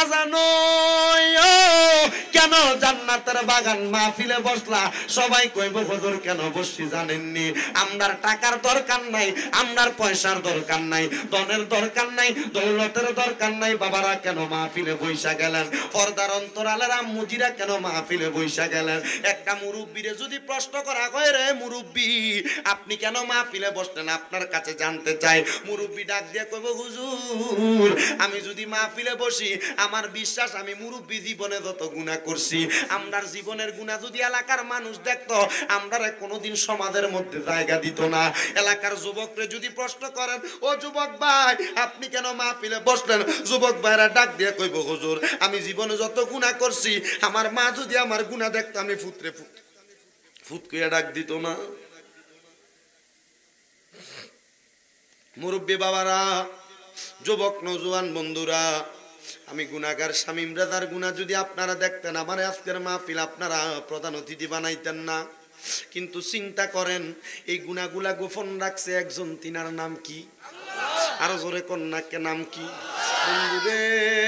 বাজানো কেন জান্নাতের বাগান মাহফিলে বসলা সবাই কইব হুজুর কেন বসছি জানেননি আমরার টাকার দরকার নাই আমরার পয়সার দরকার নাই ধনের দরকার নাই দৌলতের দরকার নাই বাবারা কেন মাহফিলে বইসা গেলেন পর্দার অন্তরালের আম্মুজিরা কেন মাহফিলে বইসা গেলেন একটা মুরব্বিরে যদি প্রশ্ন করা হয় রে মুরব্বি আপনি কেন মাহফিলে বসলেন আপনার কাছে জানতে চাই মুরব্বি ডাক দিয়ে কইব হুজুর আমি যদি মাহফিলে বসি আমার বিশ্বাস আমি মুরব্বি জীবনে যত গুনাহ করছি আমরার জীবনের গুনাহ যদি এলাকার মানুষ দেখতো আমরারে কোনোদিন সমাজের মধ্যে জায়গা দিত না এলাকার যুবকরে যদি প্রশ্ন করেন ও যুবক ভাই আপনি কেন মাহফিলে বসলেন যুবক ভাইরা ডাক দিয়ে কইব হুজুর আমি জীবনে যত গুনাহ করছি আমার মা যদি আমার গুনাহ দেখতো আমি ফুটরে ফুট কইয়া ডাক দিত না মুরব্বি বাবারা যুবক নওজোয়ান বন্ধুরা আমি গুনাহগার শামীম রাজার গুনাহ যদি আপনারা দেখতেন আমার আজকের মাহফিল আপনারা প্রধান অতিথি বানাইতেন না কিন্তু চিন্তা করেন এই গুনাহগুলা গোপন রাখছে একজন তিনার নাম কি আরো জোরে কন্যাকে নাম কি বন্ধুরে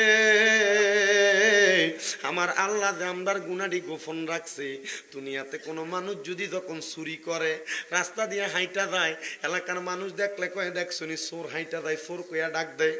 আমার আল্লাহ যে আমরার গুনাহটি গোপন রাখছে দুনিয়াতে কোনো মানুষ যদি যখন চুরি করে রাস্তা দিয়ে হাইটা যায় এলাকার মানুষ দেখলে কয়ে দেখছনি চোর হাইটা যায় চোর কইয়া ডাক দেয়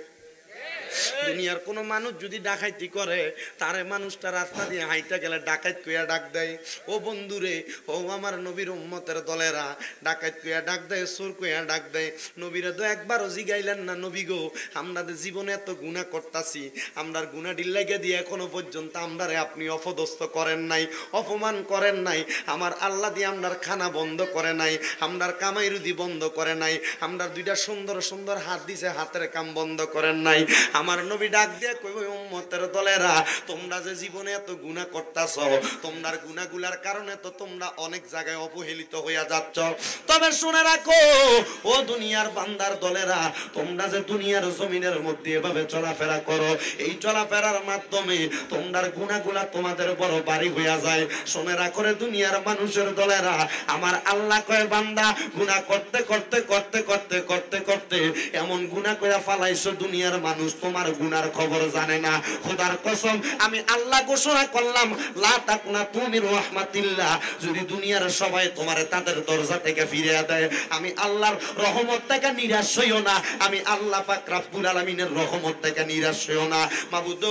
দুনিয়ার কোন মানুষ যদি ডাকাইতি করে তারে মানুষটা রাস্তা দিয়ে হাইটা গেলে ডাকাইত কইয়া ডাক দেয় ও বন্ধুরে ও আমার নবীর উম্মতের দলেরা ডাকাইত কইয়া ডাক দেয় চোর কইয়া ডাক দেয় নবীরা তো একবারও জিগাইলেন না নবী গো আমরাদের জীবনে এত গুনাহ করতাছি আমরার গুনাহটির লাগে দিয়ে এখনো পর্যন্ত আমরারে আপনি অপদস্থ করেন নাই অপমান করেন নাই আমার আল্লাহ দিয়ে আমরার খানা বন্ধ করে নাই আমরার কামাই রুজি বন্ধ করে নাই আমরার দুইটা সুন্দর সুন্দর হাত দিছে হাতের কাম বন্ধ করেন নাই আমার নবী ডাক দিয়ে কইবে উম্মতের দলেরা তোমরা যে জীবনে এত গুনাহ করতাছো তোমার গুনাহগুলার কারণে তো তোমরা অনেক জায়গায় অবহেলিত হইয়া যাচ্ছ তবে শুনে রাখো ও দুনিয়ার বান্দার দলেরা তোমরা যে দুনিয়ার জমিনের মধ্যে এভাবে চলাফেরা করো এই চলাফেরার মাধ্যমে তোমার গুনাহগুলা তোমাদের বড় বাড়ি হইয়া যায় শুনে রাখো রে দুনিয়ার মানুষের দলেরা আমার আল্লাহ কয় বান্দা গুনাহ করতে করতে করতে করতে করতে করতে এমন গুনাহ কইরা ফালাইছো দুনিয়ার মানুষ তোমার গুনার খবর জানে না খোদার কসম আমি আল্লাহ ঘোষণা করলাম লা তাকুনা তুমি রাহমাতিল্লাহ যদি দুনিয়ার সবাই তোমারে তাদের দরজা থেকে ফিরিয়ে দেয় আমি আল্লাহর রহমত থেকে নিরাশ হইও না আমি আল্লাহ পাক রব্বুল আলামিনের রহমত থেকে নিরাশ হইও না মাবুদ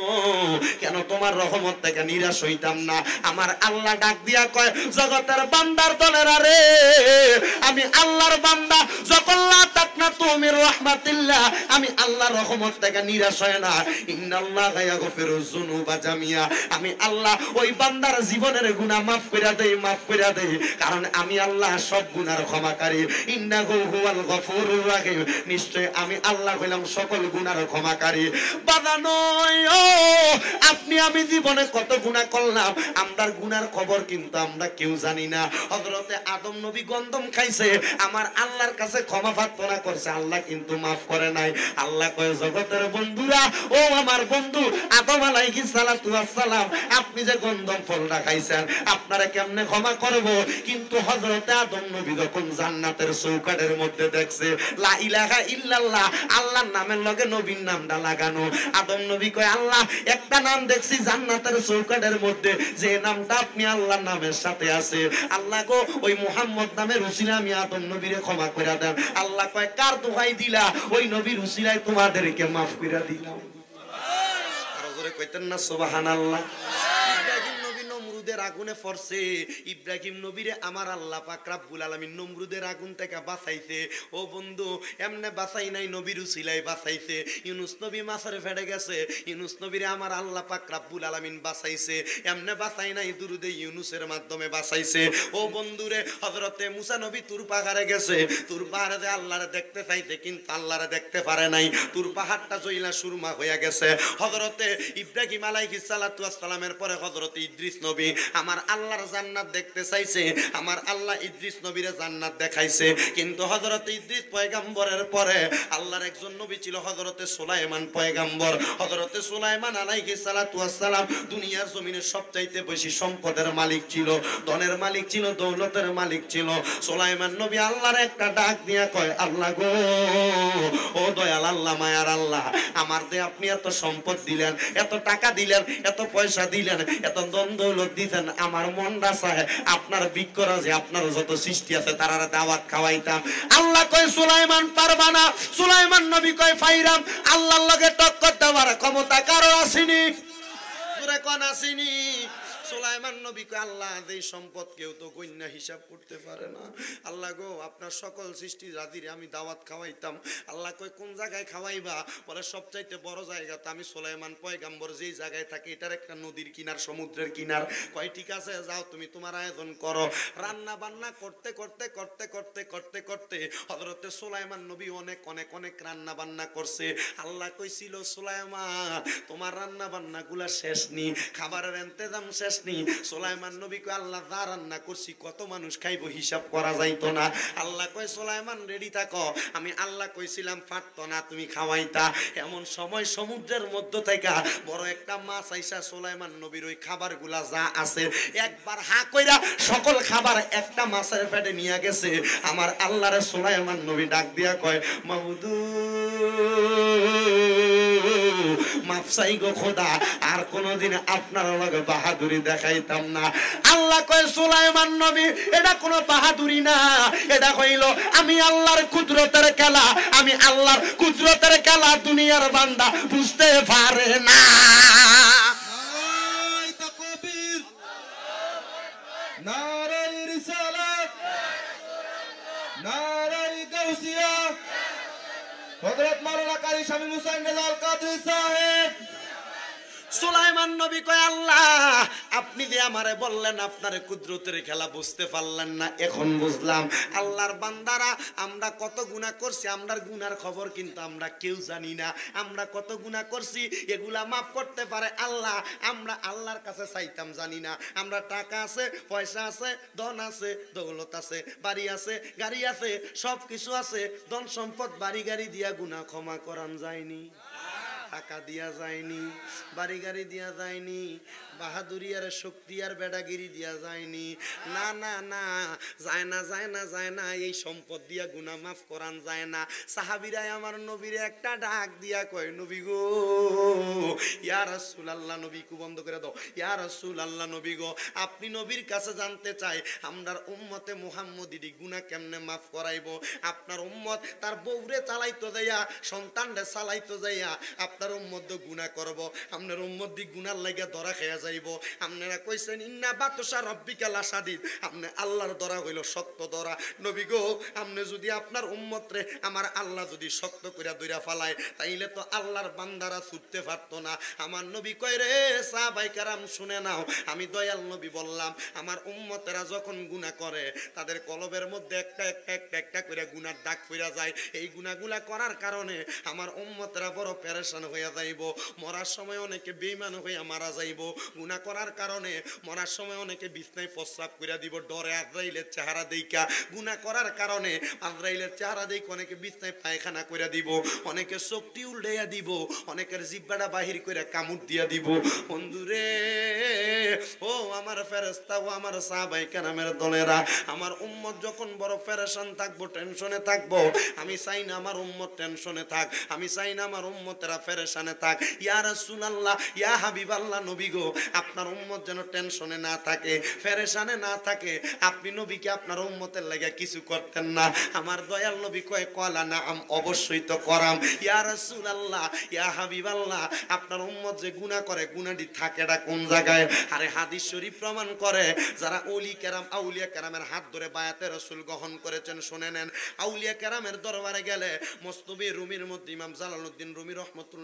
কেন তোমার রহমত থেকে নিরাশ হইতাম না আমার আল্লাহ ডাক দিয়া কয় জগতের বান্দার দলেরা রে আমি আল্লাহর বান্দা যখন লা তাকুনা তুমি রাহমাতিল্লাহ আমি আল্লাহর রহমত থেকে নিরাশ হয় না ইন্নাল্লাহা ইয়াগফিরুয যুনুবা জামিয়া আমি আল্লাহ ওই বান্দার জীবনের গুনাহ maaf কইরা দেই কারণ আমি আল্লাহ সব গুনার ক্ষমাকারী ইন্নাহু হুয়াল গফুরুর রহিম নিশ্চয় আমি আল্লাহ হইলাম সকল গুনার ক্ষমাকারী বাদানো আপনি আমি জীবনে কত গুনাহ করলাম আমরার গুনার খবর কিন্তু আমরা কেউ জানি না হযরতে আদম নবী গন্ধম খাইছে আমার আল্লাহর কাছে ক্ষমা প্রার্থনা করছে আল্লাহ কিন্তু maaf করে নাই আল্লাহ কয় জগতের বন্ধুরা ও আমার বন্ধু আদম আলাইহিস সালাতু ওয়াস সালাম আপনি যে গন্ধম ফলটা খাইছেন আপনারা কেমনে ক্ষমা করব কিন্তু হযরতে আদম নবী যখন জান্নাতের চৌকাঠের মধ্যে দেখছে লা ইলাহা ইল্লাল্লাহ আল্লাহর নামের লগে নবীর নামটা লাগানো আদম নবী কয় আল্লাহ একটা নাম দেখছি জান্নাতের চৌকাঠের মধ্যে যে নামটা আপনি আল্লাহর নামের সাথে আছে আল্লাহ গো ওই মুহাম্মদ নামের উসিলা আমি আদম নবীরে ক্ষমা কইরা দেন আল্লাহ কয় কার দোহাই দিলা ওই নবীর উসিলায় তোমাদেরকে maaf কইরা দিলাম আরো জোরে কইতেন না সুবহানাল্লাহ নমরুদের আগুনে পড়ছে ইব্রাহিম নবীরে আমার আল্লাহ পাক রব্বুল আলামিন নমরুদের আগুন থেকে বাঁচাইছে ও বন্ধু এমনে বাঁচাই নাই নবীর উসিলায় বাঁচাইছে ইউনূস নবী মাছের ফেটে গেছে ইউনূস নবীরে আমার আল্লাহ পাক রব্বুল আলামিন বাঁচাইছে এমনে বাঁচাই নাই দুরুদে ইউনূসের মাধ্যমে বাঁচাইছে ও বন্ধুরে হযরতে মুসা নবী তুর পাহাড়ে গেছে তুর পাহাড়ে আল্লাহরে দেখতে চাইছে কিন্তু আল্লাহরে দেখতে পারে নাই তুর পাহাড়টা জইলা সুরমা হয়ে গেছে হযরতে ইব্রাহিম আলাইহিস সালাতু ওয়াস সালামের পরে হযরতে ইদ্রিস নবী আমার আল্লাহর জান্নাত দেখতে চাইছে, আমার আল্লাহ ইদ্রিস নবীরে জান্নাত দেখাইছে। কিন্তু হযরত ইদ্রিস পয়গম্বরের পরে আল্লাহর একজন নবী ছিল হযরতে সুলাইমান পয়গম্বর। হযরতে সুলাইমান আলাইহিস সালাতু ওয়াস সালাম দুনিয়ার জমিনে সবচাইতে বেশি সম্পদের মালিক ছিল, ধনের মালিক ছিল, দৌলতের মালিক ছিল। সুলাইমান নবী আল্লাহর একটা ডাক দিয়া কয়, আল্লাহ গো, ও দয়াল আল্লাহ, মায়ার আল্লাহ, আমার দে আপনি এত সম্পদ দিলেন, এত টাকা দিলেন, এত পয়সা দিলেন, এত ধন দৌলত দিলেন, আমার মনটা চায় আপনার বিক্ররাজে আপনার যত সৃষ্টি আছে তারা দাওয়াত খাওয়াইতাম। আল্লাহ কয় সুলাইমান পারবা না। সুলাইমান নবী কয় ফাইরাম, আল্লাহর লগে টক্কর দেওয়ার ক্ষমতা কারো আসেনি, তোরে কোন আসেনি। সুলাইমান নবী কয়, আল্লাহ এই সম্পদ কেউ তো গণ্য হিসাব করতে পারে না। আল্লাহ গো, আপনার সকল সৃষ্টি জাতিরে আমি দাওয়াত খাওয়াইতাম। আল্লাহ কয় কোন জায়গায় খাওয়াইবা? বলে সবচাইতে বড় জায়গা তো আমি সুলাইমান পয়গম্বর যেই জায়গায় থাকি এটার একটা নদীর কিনার, সমুদ্রের কিনার। কয় ঠিক আছে, যাও তুমি তোমার আয়োজন করো। রান্না বান্না করতে করতে করতে করতে করতে করতে হযরতে সুলাইমান নবী অনেক অনেক অনেক রান্না বান্না করছে। আল্লাহ কইছিল, সুলাইমান তোমার রান্না বান্না গুলা শেষ নি, খাবারের ইন্তজাম শেষ নি। সুলাইমান নবী কয়, আল্লাহ যা রান্না করছি কত মানুষ খাইবো হিসাব করা যাইতো না। আল্লাহ কয় সুলাইমান রেডি থাকো। আমি আল্লাহ কইছিলাম পারতো না, তুমি খাওয়াইতা। এমন সময় সমুদ্রের মধ্য থেকে বড় একটা মাছ আইসা সুলাইমান নবীর ওই খাবারগুলা যা আছে একবার হা কইরা সকল খাবার একটা মাছের পেটে নিয়ে গেছে। আমার আল্লাহরে সুলাইমান নবী ডাক দিয়া কয়, মাবুদু মাফ চাই গো খোদা, আর কোনদিন আপনার লগে বাহাদুরি দেখাইতাম না। আল্লাহ কয়, সুলাইমান নবী এটা কোনো বাহাদুরি না, এটা হইল আমি আল্লাহর কুদরতের খেলা। আমি আল্লাহর কুদরতের খেলা দুনিয়ার বান্দা বুঝতে পারে না। নারাই রিসালাত, নারাই গাউসিয়া, হযরত মাওলানা কারি শামীম হুসাইন রেজাউল কাদরী সাহেব। সুলাইমান নবী কয়, আল্লাহ আপনি যে আমারে বললেন আপনার কুদরতের খেলা বুঝতে পারলেন না, এখন বুঝলাম। আল্লাহর বান্দারা আমরা কত গুনাহ করছি, আমরার গুনার খবর কিন্তু আমরা কেউ জানি না। আমরা কত গুনাহ করছি এগুলা মাফ করতে পারে আল্লাহ, আমরা আল্লাহর কাছে চাইতাম জানি না। আমরা টাকা আছে, পয়সা আছে, ধন আছে, দৌলত আছে, বাড়ি আছে, গাড়ি আছে, সব কিছু আছে, ধন সম্পদ বাড়ি গাড়ি দিয়া গুনাহ ক্ষমা করান যায়নি, টাকা দিয়া যায়নি, বাড়ি গাড়ি দিয়া যায়নি, বাহাদুরি আর শক্তি আর বেড়াগিরি দিয়া যায়নি। না না না, যায় না যায় না যায় না, এই সম্পদ দিয়া গুনাহ মাফ করান যায় না। সাহাবীরাই আমার নবীরে একটা ডাক দিয়া কয়, নবী গো, ইয়া রাসূলুল্লাহ, নবী কু বন্ধ করে দাও, ইয়া রাসূলুল্লাহ নবী গো, আপনি নবীর কাছে জানতে চাই আমরার উম্মতে মুহাম্মদী গুনাহ কেমনে মাফ করাইবো। আপনার উম্মত তার বউরে চালাইতো যাইয়া, সন্তানরে চালাইতো যাইয়া আপনার উম্মত গুনাহ করব, আপনার উম্মত দি গুনার লাগা ধরা খেয়া যাইব। আপনারা কইছেন ইন্না বাতশা রব্বিকা লাশাদীদ, আপনি আল্লাহর ধরা হইল শক্ত ধরা। নবী গো, আপনি যদি আপনার উম্মত রে আমার আল্লাহ যদি শক্ত কইরা দইরা ফালায়, তাইলে তো আল্লাহর বান্দারা ছুটতে পারতো না। আমার নবী কয়, রে সাহাবায়ে কেরাম শুনে নাও, আমি দয়াল নবী বললাম আমার উম্মতেরা যখন গুনাহ করে তাদের কলবের মধ্যে একটা একটা একটা একটা করে গুনার দাগ পড়া যায়। এই গুনাহগুলা করার কারণে আমার উম্মতেরা বড় পেরেশান হইয়া যাইব। মরার সময় অনেকে বেঈমান হইয়া মারা যাইব। গুনাহ করার কারণে মরার সময় অনেকে বিছনায় প্রস্রাব কইরা দিব ডরে, আজরাইলের চেহারা দেইখা। গুনাহ করার কারণে আজরাইলের চেহারা দেইখা অনেকে বিছনায় পায়খানা কইরা দিব, অনেকে চোখটি উল্টাইয়া দিব, অনেকের জিহ্বাটা বাহির কইরা কামড় দিয়া দিব। বন্ধুরে, ও আমার ফেরেশতা, ও আমার সাহাবায়ে কেরামের দলেরা, আমার উম্মত যখন বড় পেরেশান থাকবো, টেনশনে থাকবো, আমি চাই না আমার উম্মত টেনশনে থাক, আমি চাই না আমার উম্মতেরা পেরেশানে থাক। ইয়া রাসূলুল্লাহ, ইয়া হাবিবাল্লাহ, নবী গো, আপনার উম্মত যেন টেনশনে না থাকে, পেরেশানে না থাকে। আপনি নবীকে আপনার উম্মতের লাগা কিছু করতেন না। আমার দয়াল নবী কয়, কলা নাআম, অবশ্যই তো করাম। ইয়া রাসূলুল্লাহ, ইয়া হাবিবাল্লাহ, আপনার উম্মত যে গুনাহ করে, গুনাহটি থাকেটা কোন জায়গায়? আরে হাদিস শরীফ প্রমাণ করে, যারা ওলি কেরাম, আউলিয়া কেরামের হাত ধরে বায়াতে রাসূল গ্রহণ করেছেন, শুনে নেন। আউলিয়া কেরামের দরবারে গেলে মস্তবি রুমির মধ্যে ইমাম জালালউদ্দিন রুমি রহমতুল্লাহ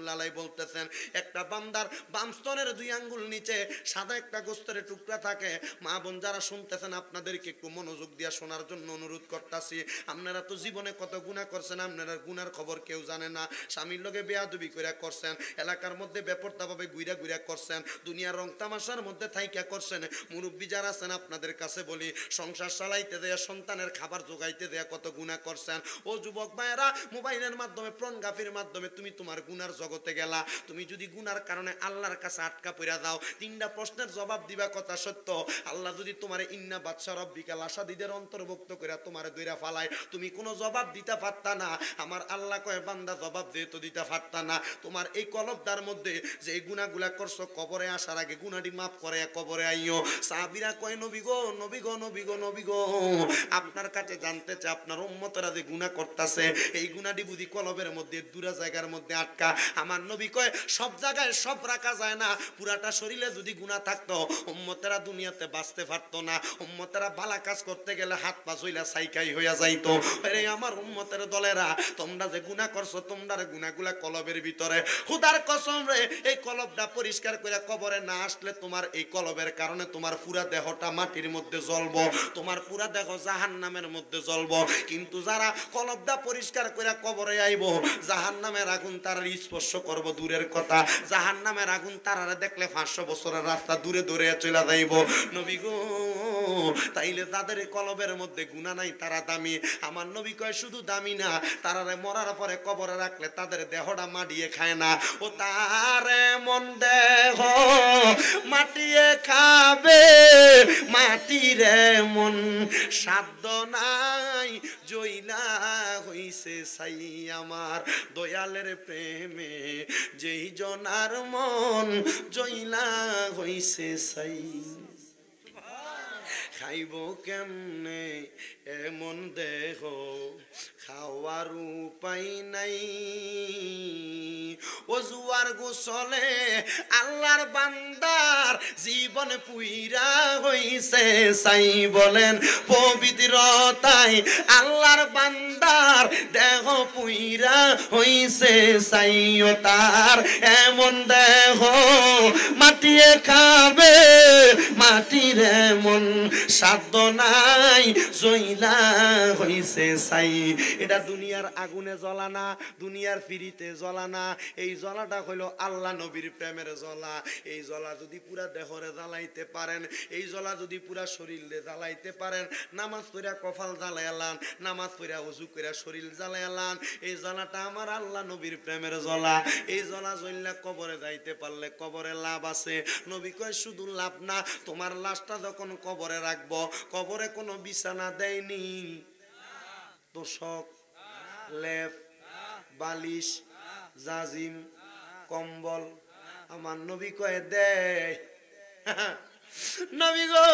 রহমাতুল্লাহ আলাইহি বলতেছেন, একটা বান্দার বাম স্তনের 2 আঙ্গুল নিচে সাদা একটা গোস্তের টুকরা থাকে। মা বোন যারা শুনতেছেন আপনাদেরকে একটু মনোযোগ দিয়ে শোনার জন্য অনুরোধ করতেছি। আপনারা তো জীবনে কত গুনাহ করছেন, আপনারা গুনার খবর কেউ জানে না। স্বামীর লগে বেয়াদবি কইরা করছেন, এলাকার মধ্যে বেপরতাভাবে ঘুরা ঘুরা করছেন, দুনিয়ার রং তামাশার মধ্যে থাইকা করছেন। মুরব্বী যারা আছেন আপনাদের কাছে বলি, সংসার চালাইতে দেয়া, সন্তানের খাবার জোগাইতে দেয়া কত গুনাহ করছেন। ও যুবক ভাইয়েরা, মোবাইলের মাধ্যমে, পর্নোগ্রাফির মাধ্যমে তুমি তোমার গুনার জগতে গেলা। তুমি যদি গুনার কারণে আল্লাহর কাছে আটকা পড়া দাও, 3টা প্রশ্নের জবাব দিবা কথা সত্য। আল্লাহ যদি তোমার ইন্না বাদশা রব্বিকা লাশাদিদের অন্তর্ভুক্ত করে তোমার দইরা ফালায়, তুমি কোনো জবাব দিতে পারতা না। আমার আল্লাহ কয় বান্দা জবাব দিয়ে তো দিতে পারতা না। তোমার এই কলবদার মধ্যে যে গুনাহগুলা করছো, কবরে আসার আগে গুনাহটি মাফ করে কবরে আইও। সাহাবীরা কয় নবী গো, নবী গো, নবী গো, নবী গো, আপনার কাছে জানতে চাই আপনার উম্মতরা যে গুনাহ করতেছে, এই গুনাহটি বুঝি কলবের মধ্যে দুরা জায়গার মধ্যে আটকা। আমার নবী কয় সব জায়গায় সব রাখা যায় না। পুরাটা শরীরে যদি গুনাহ থাকতো, উম্মতেরা দুনিয়াতে বাঁচতে পারতো না। উম্মতেরা ভালো কাজ করতে গেলে হাত পা চইলা সাইকাই হইয়া যাইতো। আরে আমার উম্মতের দলেরা, তোমরা যে গুনাহ করছো, তোমরা গুনাহগুলা কলবের ভিতরে। খোদার কসম রে, এই কলবটা পরিষ্কার করে কবরে না আসলে তোমার এই কলবের কারণে তোমার পুরা দেহটা মাটির মধ্যে জ্বলবো, তোমার পুরা দেহ জাহান্নামের মধ্যে জ্বলবো। কিন্তু যারা কলবটা পরিষ্কার করে কবরে আইবো, জাহান্নামের আগুন তারা স্পর্শ করবো দূরের কথা, জাহান্নামের আগুন তারা দেখলে 500 বছরের রাস্তা দূরে দূরে চলে যাইব। নবী গো, তাইলে তাদের কলবের মধ্যে গুনাহ নাই, তারা দামি। আমার নবী কয় শুধু দামি না, তারা মরার পরে কবরে রাখলে তাদের দেহটা মাটিয়ে খায় না। ও তারে মন দেহ মাটিয়ে খাবে, মাটিরে মন সাধ্য নাই, জইলা হইছে সাই আমার দয়ালের প্রেমে, যেই জনার মন জইলা হইছে সাই। খাইব কেমনে এমন দেহ, খাওয়ার উপায় নাই। ওজুয়ার গোসলে আল্লাহর বান্দার জীবন পুইরা হইছে সাই। বলেন পবিত্রতায় আল্লাহর বান্দার দেহ পুইরা হইছে সাই। ও তার এমন দেহ মাটিয়ে খাবে, মাটির এমন সাধ্য নাই, জইলা হইছে সাই। এটা দুনিয়ার আগুনে জ্বলা না, দুনিয়ার ফিরিতে জ্বলা না। এই জ্বলাটা হইলো আল্লাহ নবীর প্রেমের জ্বলা। এই জ্বলা যদি পুরা দেহরে জ্বালাইতে পারেন, এই জ্বলা যদি পুরা শরীরে জ্বালাইতে পারেন, নামাজ পড়া কপাল জ্বালাইলান, নামাজ পড়া ওযু করে শরীর জ্বালাইলান, এই জ্বলাটা আমার আল্লাহ নবীর প্রেমের জ্বলা। এই জ্বলা জ্বললে কবরে যাইতে পারলে কবরে লাভ আছে। নবী কয় শুধু লাভ না, তোমার লাশটা যখন কবরে রাখবো, কবরে কোনো বিছানা দেয়নি, তোষক, লেপ, বালিশ, জাজিম, কম্বল। আমার নবী কয় দেয়। নবী গো,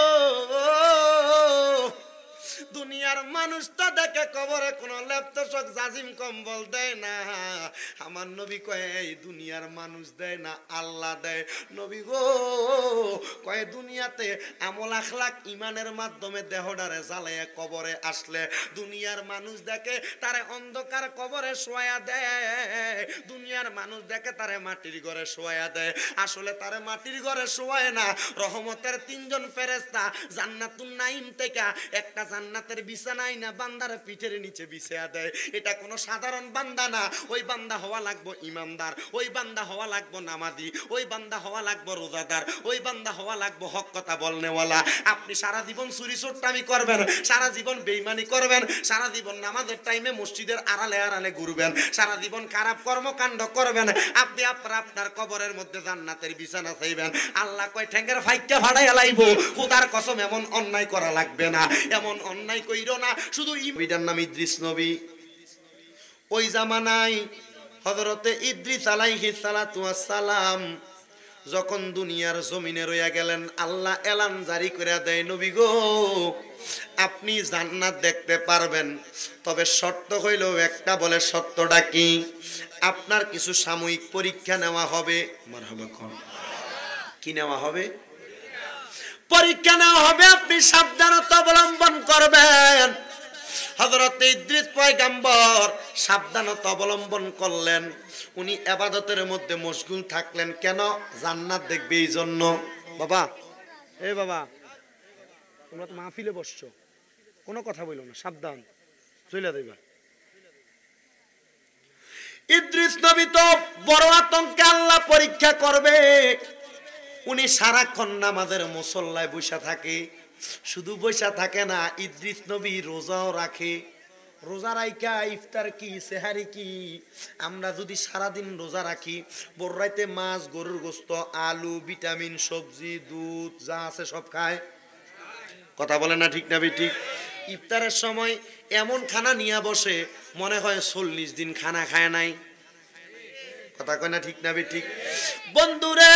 দুনিয়ার মানুষ তো দেখে কবরে কোনো লেপ তোষক জাজিম কম্বল দেয় না। আমার নবী কয় এই দুনিয়ার মানুষ দেয় না, আল্লাহ দেয়। নবী গো কয় দুনিয়াতে আমল আখলাক ইমানের মাধ্যমে দেহটারে জ্বালায় কবরে আসলে দুনিয়ার মানুষ দেখে তারে অন্ধকার কবরে শোয়া দেয়, দুনিয়ার মানুষ দেখে তারে মাটির ঘরে শোয়া দেয়। আসলে তারে মাটির ঘরে শোয়ায় না, রহমতের 3 জন ফেরেশতা জান্নাতুন নাঈম থেকে একটা জান্নাতের বিছানায় না বান্দার পিঠের নিচে বিছায়া দেয়। এটা কোনো সাধারণ বান্দা না, ওই বান্দা হওয়া লাগবো ইমানদার, ওই বান্দা হওয়া লাগবো নামাজি, ওই বান্দা হওয়া লাগবো রোজাদার, ওই বান্দা হওয়া লাগবো হক কথা বলনেওয়ালা। আপনি সারা জীবন চুরি চোরটামি করবেন, সারা জীবন বেঈমানি করবেন, সারা জীবন নামাজের টাইমে মসজিদের আড়ালে আড়ালে ঘুরবেন, সারা জীবন খারাপ কর্মকাণ্ড করবেন, আপনি আপনার কবরের মধ্যে জান্নাতের বিছানা চাইবেন। আল্লাহ কয় ঠ্যাঙ্গের ফাইটটা ভাড়াইয়া লাইবো। খোদার কসম এমন অন্যায় করা লাগবে না, এমন অন্যায় কইরো না। শুধু ইবিটার নাম ইদ্রিস নবী। ওই জামানায় হযরতে ইদ্রিস আলাইহিস সালাতু ওয়াস সালাম যখন দুনিয়ার জমিনে রইয়া গেলেন, আল্লাহ এলান জারি করে দেয়, নবী গো আপনি জান্নাত দেখতে পারবেন, তবে শর্ত হইল একটা। বলে সত্যটা কি? আপনার কিছু সাময়িক পরীক্ষা নেওয়া হবে। মারহাবা কোন কি নেওয়া হবে? পরীক্ষা নেওয়া হবে, আপনি সাবধানতা অবলম্বন করবেন। হযরত ইদ্রিস পয়গম্বর সাবধানতা অবলম্বন করলেন, উনি ইবাদতের মধ্যে মশগুল থাকলেন। কেন? জান্নাত দেখবে এই জন্য। বাবা, এই বাবা, তোমরা তো মাহফিলে বসছো, কোনো কথা বললো না, সাবধান, চলে দেবা। ইদ্রিস নবী তো বড় আতঙ্কে আল্লাহ পরীক্ষা করবে। উনি সারাক্ষণ নামাজের মুসল্লায় বসে থাকে। শুধু বসে থাকে না, ইদ্রিস নবী রোজাও রাখে। রোজা রাইকা ইফতার কি, সেহারি কি? আমরা যদি সারাদিন রোজা রাখি, বড় রাইতে মাছ, গরুর গোস্ত, আলু, ভিটামিন, সবজি, দুধ যা আছে সব খায়। কথা বলে না ঠিক না ঠিক? ইফতারের সময় এমন খানা নিয়ে বসে মনে হয় 40 দিন খানা খায় নাই। কথা কয় না ঠিক না ঠিক? বন্ধুরে,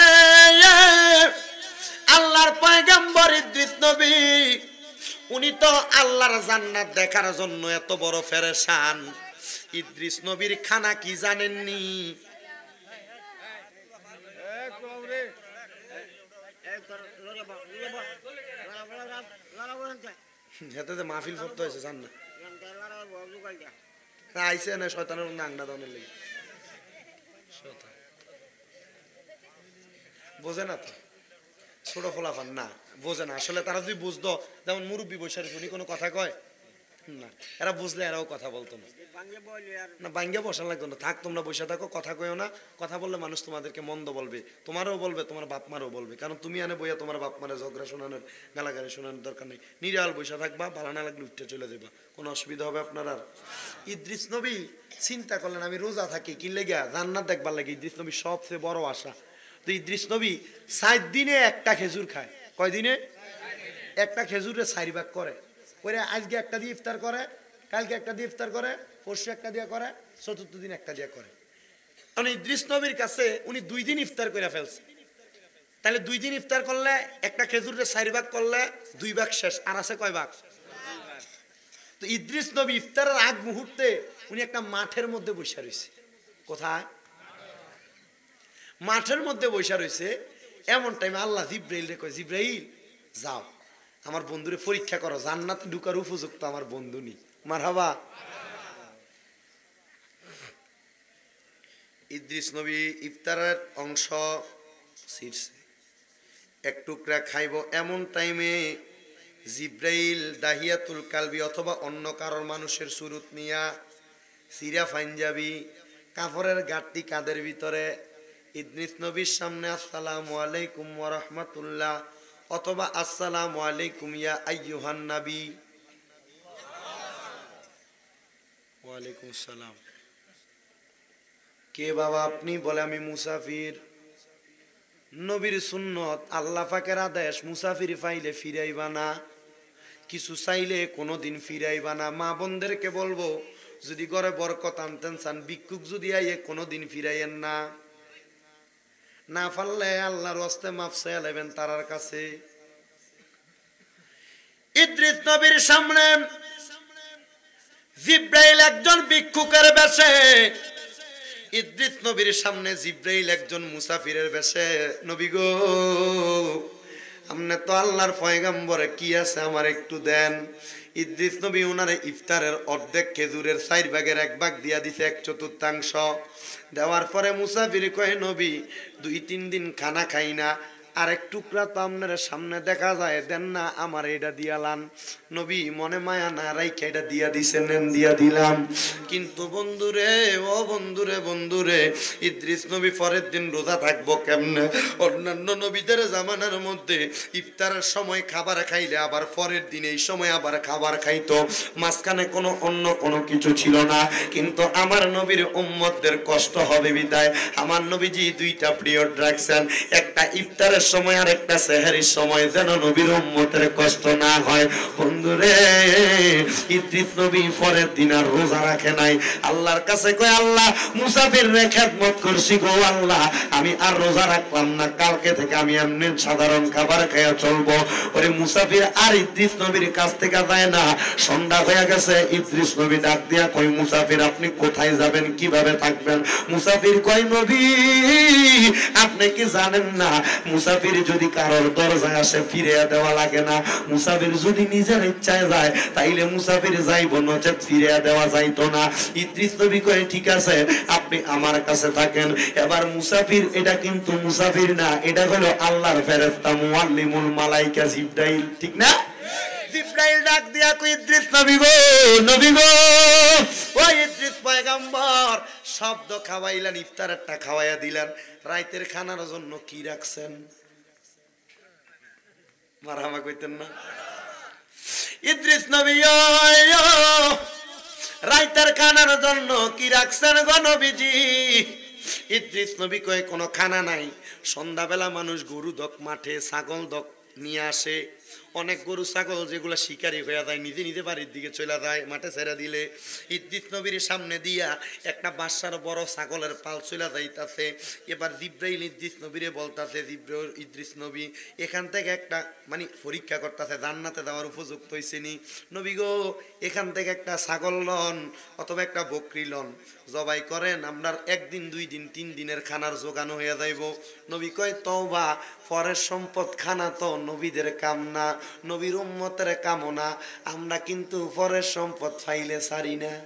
আল্লাহর পয়গম্বর ইদ্রিস নবী, উনি তো আল্লাহর জান্নাত দেখার জন্য এত বড় পেরেশান। ইদ্রিস নবীর খানা কি জানেননি? হেতে মাহফিল করতে হয়েছে, জান না আইসে না শয়তানের নাংনা দানের লেগে। বোঝে না তো, ছোট ফলাফান না, বোঝে না আসলে। তারা যদি বুঝতো, যেমন মুরব্বী বৈশাখ উনি কোনো কথা কয় না, এরা বুঝলে এরাও কথা বলতো না। না বাঙ্গিয়া বসা লাগতো না, থাক তোমরা বসে থাকো, কথা কইও না। কথা বললে মানুষ তোমাদেরকে মন্দ বলবে, তোমারও বলবে, তোমার বাপ মারও বলবে। কারণ তুমি আনে বইয়া তোমার বাপ মারে ঝগড়া শোনানোর, গালাগালি শোনানোর দরকার নেই। নিরাল বসে থাকবা, ভালো না লাগলে উঠতে চলে যাবা, কোনো অসুবিধা হবে আপনার আর? ইদ্রিস নবী চিন্তা করলেন, আমি রোজা থাকি কি লেগা? জান্নাত দেখবার লাগে। ইদ্রিস নবী সবচেয়ে বড় আশা। তো ইদ্রিস নবী 7 দিনে একটা খেজুর খায়। কয় দিনে? একটা খেজুরে 4 ভাগ করে। আজকে একটা দিয়ে ইফতার করে, কালকে একটা দিয়ে ইফতার করে, পরশু একটা দিয়ে করে, চতুর্থ দিন একটা দিয়ে করে। কারণ ইদ্রিস নবীর কাছে উনি 2 দিন ইফতার করে ফেলছে। তাহলে 2 দিন ইফতার করলে একটা খেজুরে 4 ভাগ করলে 2 ভাগ শেষ, আর আছে কয় ভাগ? তো ইদ্রিস নবী ইফতারের আগ মুহূর্তে উনি একটা মাঠের মধ্যে বসে রয়েছে। কোথায়? মাঠের মধ্যে বসে রয়েছে। এমন টাইমে আল্লাহ জিব্রাইল রে কয়, জিব্রাইল যাও, আমার বন্ধুরে পরীক্ষা করো, জান্নাতে ঢুকার উপযুক্ত আমার বন্ধু নি। মারহাবা। ইদ্রিস নবী ইফতারের অংশ ছিঁড়ছে, এক টুকরা খাইব। এমন টাইমে জিব্রাইল দাহিয়াতুল কালবি অথবা অন্য কারোর মানুষের সুরত নিয়া সিরা পাঞ্জাবি কাপড়ের গাঁটটি কাঁধের ভিতরে ইদ্রিস নবীর সামনে আসসালামু আলাইকুম ওয়া রাহমাতুল্লাহ অথবা আসসালামু আলাইকুম ইয়া আইয়ুহান নবী। ওয়া আলাইকুম আসসালাম। কে বাবা আপনি? বলে আমি মুসাফির। নবীর সুন্নত, আল্লাহ পাকের আদেশ, মুসাফির পাইলে ফিরাইবা না, কিছু চাইলে কোনোদিন ফিরাইবা না। মা বোনদেরকে বলবো, যদি ঘরে বরকত আনতেন চান, ভিক্ষুক যদি আইয়ে কোনোদিন ফিরাইয়েন না। না পারলে আল্লাহর ওয়াস্তে মাফ চাইয়া নেবেন তারার কাছে। ইদ্রিস নবীর সামনে জিব্রাইল একজন ভিক্ষুকের বেশে, ইদ্রিস নবীর সামনে জিব্রাইল একজন মুসাফিরের বেশে। নবী গো, আপনি তো আল্লাহর পয়গম্বরে, কি আছে আমার একটু দেন। ইদ্রিস নবী ওনারে ইফতারের অর্ধেক খেজুরের 4 ভাগের 1 ভাগ দিয়া দিছে, 1/4 দেওয়ার পরে মুসাফির কয়, নবী 2-3 দিন খানা খাই না, আর এক টুকরা তো আপনার সামনে দেখা যায়, দেন না আমার এটা দিয়ালান। নবী মনে মায়া না রাইখা এটা দিয়া দিছেন, দিয়া দিলাম। কিন্তু বন্ধুরে, ও বন্ধুরে, বন্ধুরে, ইদ্রিস নবী পরের দিন রোজা থাকবো কেমনে? অন্যান্য নবীদের জামানার মধ্যে ইফতারের সময় খাবার খাইলে আবার পরের দিন এই সময় আবার খাবার খাইতো, মাঝখানে কোনো অন্য কোনো কিছু ছিল না। কিন্তু আমার নবীর উম্মতদের কষ্ট হবে বিদায় আমার নবীজি 2টা পিরিয়ড রাখছেন, একটা ইফতারের সময় আর একটা সেহরির সময়, যেন নবীর উম্মতের কষ্ট না হয়। বন্ধুরে, ইদ্রিস নবী পরের দিন আর রোজা রাখে নাই। আল্লাহর কাছে কয়, আল্লাহ মুসাফির রে খেদমত করছি গো আল্লাহ, আমি আর রোজা রাখলাম না, কালকে থেকে আমি এমনি সাধারণ খাবার খেয়ে চলবো। ওরে মুসাফির আর ইদ্রিস নবীর কাছ থেকে যায় না। সন্ধ্যা হয়ে গেছে, ইদ্রিস নবী ডাক দিয়া কয়, মুসাফির আপনি কোথায় যাবেন, কিভাবে থাকবেন? মুসাফির কয়, নবী আপনি কি জানেন না মুসাফির মুসাফির যদি কারোর দরজায় আসে ফিরে দেওয়া লাগে না, মুসাফির যদি নিজের ইচ্ছায় যায় তাইলে মুসাফির যাইব, নচেত ফিরে দেওয়া যাইতো না। ইদ্রিস নবী কয় ঠিক আছে আপনি আমার কাছে থাকেন। এবার মুসাফির এটা কিন্তু মুসাফির না, এটা হলো আল্লাহর ফেরেশতা মুআল্লিমুল মালাইকা জিবরাইল, ঠিক না? জিবরাইল ডাক দিয়া কই ইদ্রিস নবী গো, নবী গো, ও ইদ্রিস পয়গম্বর, শব্দ খাওয়াইলেন, ইফতারটা খাওয়াইয়া দিলেন, রাতের খানার জন্য কি রাখছেন? মারহামা কইতেন না? ইদ্রিস নবী রাতের খানার জন্য কি রাখছেন গো নবীজি? ইদ্রিস নবী কয় কোনো খানা নাই। সন্ধ্যাবেলা মানুষ গরু দক মাঠে, ছাগল দক নিয়ে আসে, অনেক গরু ছাগল যেগুলো শিকারি হয়ে যায় নিজে নিজে বাড়ির দিকে চলে যায়, মাঠে ছেড়ে দিলে ইদ্রিস নবীর সামনে দিয়া একটা বাদশার বড় ছাগলের পাল চলে যাইতাছে। এবার জিবরাইল ইদ্রিস নবীরে বলতাছে, ইদ্রিস নবী এখান থেকে একটা মানে পরীক্ষা করতেছে জান্নাতে যাওয়ার উপযুক্ত হয়েছে নি। নবী গো এখান থেকে একটা ছাগল লন অথবা একটা বকরি লন, জবাই করেন, আপনার একদিন 2 দিন 3 দিনের খানার জোগানো হয়ে যাইব। নবী কয় তওবা, পরের সম্পদ খানা তো নবীদের কাম না, নবীর উম্মতের কামনা। আমরা কিন্তু পরের সম্পদ ফাইলে ছাড়ি না।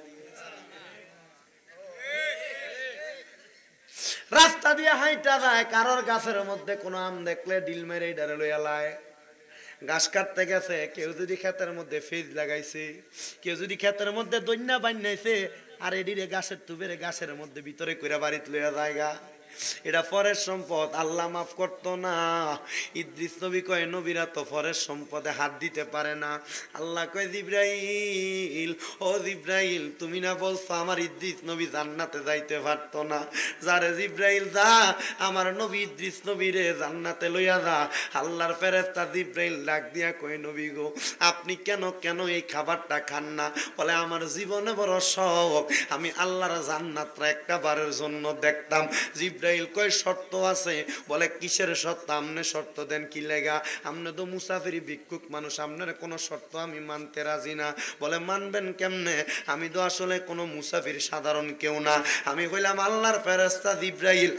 রাস্তা দিয়ে হাইটা যায়, কারোর গাছের মধ্যে কোনো আম দেখলে ডিল মেরে ডারে লইয়া লায়। ঘাস কাটতে গেছে, কেউ যদি ক্ষেতের মধ্যে ফেজ লাগাইছে, কেউ যদি ক্ষেতের মধ্যে দৈন্যা বান্যাইছে, আর এডিরে গাছের তুবেরে গাছের মধ্যে ভিতরে কইরা বাড়িতে লইয়া জায়গা। এটা পরের সম্পদ, আল্লাহ মাফ করতো না। ইদ্রিস নবী কয় নবীরা তো পরের সম্পদে হাত দিতে পারে না। আল্লাহ কয় জিবরাইল, ও জিবরাইল তুমি না বলছো আমার ইদ্রিস নবী জান্নাতে যাইতে পারতো না? যারে জিবরাইল যা, আমার নবী ইদ্রিস নবীরে জান্নাতে লইয়া যা। আল্লাহর ফেরেশতা জিবরাইল ডাক দিয়া কয় নবী গো আপনি কেন কেন এই খাবারটা খান না? বলে আমার জীবনে বড় শখ, আমি আল্লাহর জান্নাতটা একটা বারের জন্য দেখতাম। জিবরাইল কয় শর্ত আছে। বলে কিসের শর্ত? আমনে শর্ত দেন কি লেগা? আমনে তো মুসাফিরি ভিক্ষুক মানুষ, আপনার কোনো শর্ত আমি মানতে রাজি না। বলে মানবেন কেমনে? আমি তো আসলে কোনো মুসাফির, সাধারণ কেউ না, আমি হইলাম আল্লাহর ফেরেশতা জিবরাইল।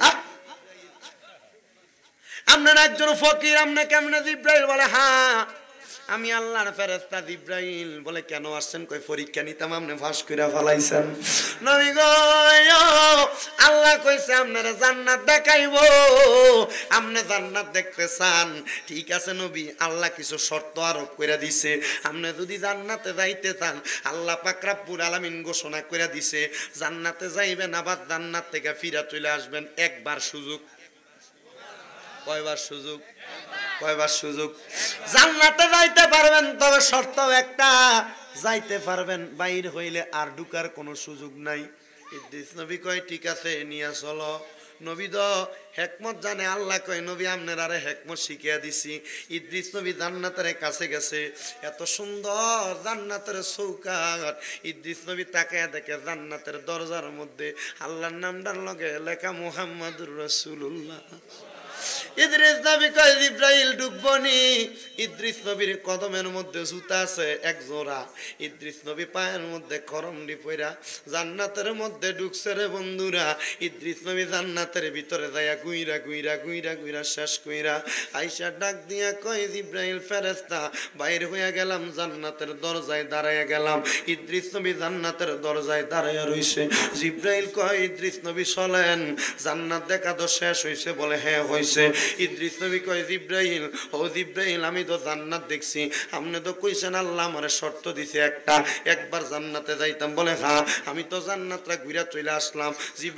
আপনার একজন ফকির, আপনি কেমনে জিবরাইল? বলে হ্যাঁ আমি আল্লাহর ফেরেশতা জিবরাইল। বলে কেন আসছেন? কই পরীক্ষা নিতাম, আপনি ফাঁস কইরা ফেলাইছেন। নবী গো আল্লাহ কইছে আপনারা জান্নাত দেখাইবো, আপনি জান্নাত দেখতে চান? ঠিক আছে নবী, আল্লাহ কিছু শর্ত আরোপ কইরা দিছে। আপনি যদি জান্নাতে যাইতে চান, আল্লাহ পাক রব্বুল আলামিন ঘোষণা কইরা দিছে জান্নাতে যাইবেন, আবার জান্নাত থেকে ফিরা চলে আসবেন। একবার সুযোগ। কয়বার সুযোগ? কয়বার সুযোগ? জান্নাতে যাইতে পারবেন, তবে শর্ত একটা, যাইতে পারবেন, বাইর হইলে আর ঢুকার কোনো সুযোগ নাই। ইদ্রিস নবী কয় ঠিক আছে নিয়া চলো। নবী দ হেকমত জানে। আল্লাহ কয় নবী আপনার আরে হেকমত শিখিয়া দিছি। ইদ্রিস নবী জান্নাতের কাছে গেছে, এত সুন্দর জান্নাতের চৌকাট। ইদ্রিস নবী তাকায়া দেখে জান্নাতের দরজার মধ্যে আল্লাহর নামটার লগে লেখা মুহাম্মাদুর রাসূলুল্লাহ। ইদ্রিস নবী কয় জিবরাইল ঢুকবনি। ইদ্রিস নবীর কদমের মধ্যে জুতা আছে এক জোড়া, ইদ্রিস নবী পায়ের মধ্যে করমডি পইরা জান্নাতের মধ্যে ঢুকছে রে বন্ধুরা। ইদ্রিস নবী জান্নাতের ভিতরে যাইয়া গুইরা গুইরা গুইরা গুইরা শেষ কইরা আইসা ডাক দিয়া কয় জিবরাইল ফেরেশতা বাইরে হইয়া গেলাম, জান্নাতের দরজায় দাঁড়াইয়া গেলাম। ইদ্রিস নবী জান্নাতের দরজায় দাঁড়াইয়া রইছে। জিবরাইল কয় ইদ্রিস নবী চলেন, জান্নাত দেখা তো শেষ হইছে? বলে হ্যাঁ হইছে। ইদ্রিস নবী কয় জিবরাইল, ও জিবরাইল আমি তো জান্নাত দেখছি, আপনি তো কইছেন আল্লাহ আমারে শর্ত দিছে একটা, একবার জান্নাতে যাইতাম। বলে হ্যাঁ আমি তো জান্নাতটা ঘুরে চলে আসলাম।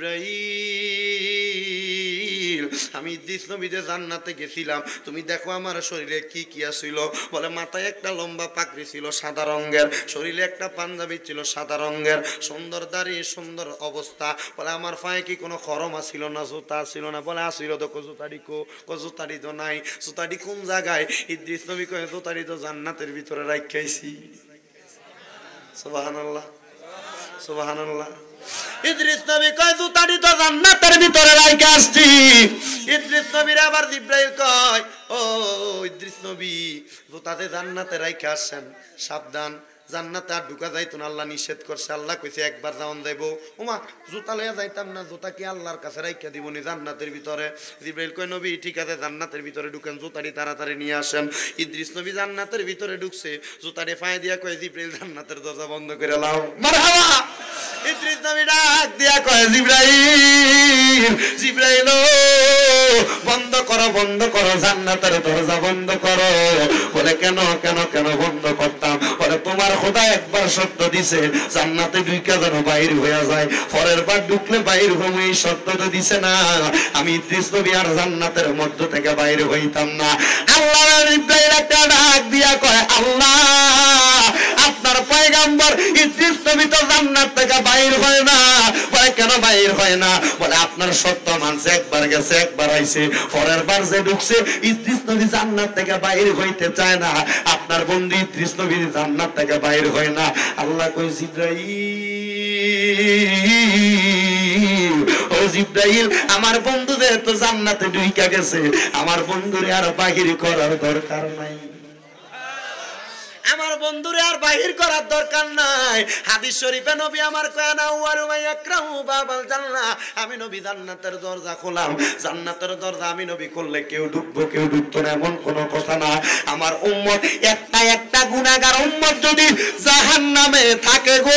জিবরাইল আমি ইদ্রিস নবীতে জান্নাতে গেছিলাম, তুমি দেখো আমার শরীরে কি কি ছিল। বলে মাথায় একটা লম্বা পাগড়ি ছিল সাদা রঙের, শরীরে একটা পাঞ্জাবি ছিল সাদা রঙের, সুন্দর দাড়ি, সুন্দর অবস্থা। বলে আমার পায়ে কি কোনো খরমা ছিল না, জুতা ছিল না? বলে আসিল তো। জুতারি জুতারি তো নাই। জুতারি কোন জায়গায়? ইদ্রিস নবী কয় জুতারি তো জান্নাতের ভিতরে রাখাইছি। সুবহানাল্লাহ, সুবহানাল্লাহ। ইদ্রিস নবী কয় জুতারি তো জান্নাতের ভিতরে রাখা আসছি। ইদ্রিস নবীর আবার জিবরাইল কয় ও ইদ্রিস নবী জুতাতে জান্নাতে রাখা আসছেন, সাবধান জান্নাতে আর ঢুকা যাইতো না, আল্লাহ নিষেধ করছে। আল্লাহ কইছে একবার যাওন যাইবো। ওমা জুতা লইয়া যাইতাম না, জুতা কি আল্লাহর কাছে রাইখা দিবনি জান্নাতের ভিতরে? জিবরাইল কয় নবী ঠিক আছে জান্নাতের ভিতরে ঢুকেন, জুতাটি তাড়াতাড়ি নিয়ে আসেন। ইদ্রিস নবী জান্নাতের ভিতরে ঢুকছে, জুতাটি ফাঁয় দিয়া কয় জিবরাইল জান্নাতের দরজা বন্ধ করে লাও। মারহাবা। ইদ্রিস নবী ডাক দিয়া কয় জিবরাইল, জিবরাইল বন্ধ করো, বন্ধ করো, জান্নাতের দরজা বন্ধ করো। বলে কেন কেন কেন বন্ধ করতাম? বলে তোমার খোদা একবার সত্য দিছে জান্নাতে ঢুকে যেন বাইর হয়ে যায়, পরের বার ঢুকলে বাইর হবো, এই সত্য তো দিছে না। আমি ইদ্রিস নবী আর জান্নাতের মধ্য থেকে বাইর হইতাম না। আল্লাহ ইব্রাহিম একটা ডাক দিয়া কয় আল্লাহ আপনার পয়গাম্বর ইদ্রিস নবী তো জান্নাত থেকে বাইর হয় না। বলে কেন বাইর হয় না? বলে আপনার সত্য মানছে, একবার গেছে একবার আইছে, পরের বার যে ঢুকছে ইদ্রিস নবী জান্নাত থেকে বাইর হইতে চায় না। আপনার বন্ধু ইদ্রিস নবী জান্নাত থেকে বাইর হয় না। আল্লাহ কই জিবরাইল, ও জিবরাইল আমার বন্ধু যেহেতু জান্নাতে ঢুইকা গেছে, আমার বন্ধুরে আর বাহির করার দরকার নাই, আমার বন্ধুরে আর বাহির করার দরকার নাই। হাদিস শরীফে নবী আমার কয় না ওয়ারু মাইয়াকরাহু বাবাল জান্নাহ, আমি নবী জান্নাতের দরজা খোলাম। জান্নাতের দরজা আমি নবী খুললে কেউ ঢুকবো কেউ ঢুকতো না এমন কোন কথা না। আমার উম্মত একটা একটা গুনাহগার উম্মত যদি জাহান্নামে থাকে গো,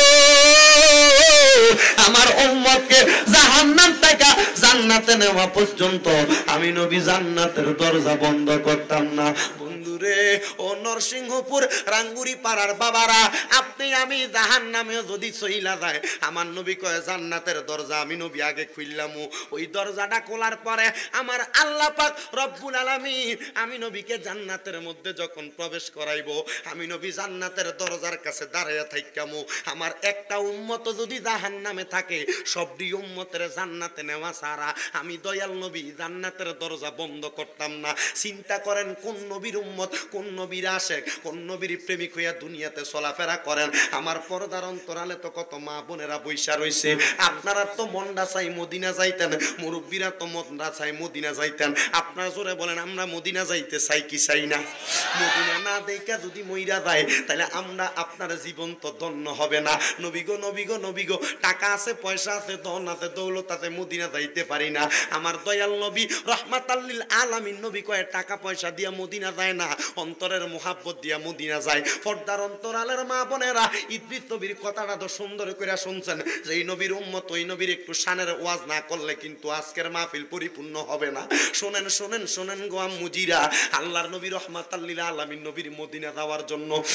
আমার উম্মতকে জাহান্নাম থেকে জান্নাতে নেওয়া পর্যন্ত আমি নবী জান্নাতের দরজা বন্ধ করতাম না। বন্ধুরে ও নরসিংহপুর রাঙ্গুরি পাড়ার বাবারা, আপনি আমি জাহান্নামে যদি চইলা যায়, আমার নবী কয় জান্নাতের দরজা আমি নবী আগে খুললাম। ওই দরজাটা খোলার পরে আমার আল্লাহ পাক রব্বুল আলামিন আমি নবীকে জান্নাতের মধ্যে যখন প্রবেশ করাইবো, আমি নবী জান্নাতের দরজার কাছে দাঁড়াইয়া থাইকামু। আমার একটা উম্মত যদি জাহান্নামে থাকে, সবটি উম্মতের জান্নাতে নেওয়া ছাড়া আমি দয়াল নবী জান্নাতের দরজা বন্ধ করতাম না। চিন্তা করেন কোন নবীর উম্মত, কোন নবীর আশেক, কোন নবীর প্রেমিক হইয়া দুনিয়াতে চলাফেরা করেন। আমার পর্দার অন্তরালে তো কত মা বোনেরা বৈশা রইছে। আপনারা তো মনটা চাই মদিনা যাইতেন, মুরব্বীরা তো মনটা চাই মদিনা যাইতেন। আপনারা জোরে বলেন আমরা মদিনা যাইতে চাই কি চাই না? মদিনা না দেখা যদি মইরা যায়, তাহলে আমরা আপনার জীবন তো ধন্য হবে না। নবীগো নবীগো নবীগো টাকা আছে পয়সা আছে ধন আছে দৌলত আছে, মদিনা যাইতে পারি না। আমার দয়াল নবী রহমাতাল লিল আলামিন নবী কয় টাকা পয়সা দিয়া মদিনা যায় না, অন্তরের মোহাব্বত দিয়া মদিনা যায়। পর্দার অন্তরালের মা বোনেরা ইদ্রিস নবীর কথাটা তো সুন্দর করে শুনছেন, যে এই নবীর উম্মত ওই নবীর একটু শানের ওয়াজ না করলে কিন্তু আজকের মাহফিল পরিপূর্ণ হবে না। শোনেন শোনেন শোনেন গো আম্মুজিরা, আল্লাহর নবী রহমাতাল লিল আলামিন নবীর মদিনা যাওয়ার জন্য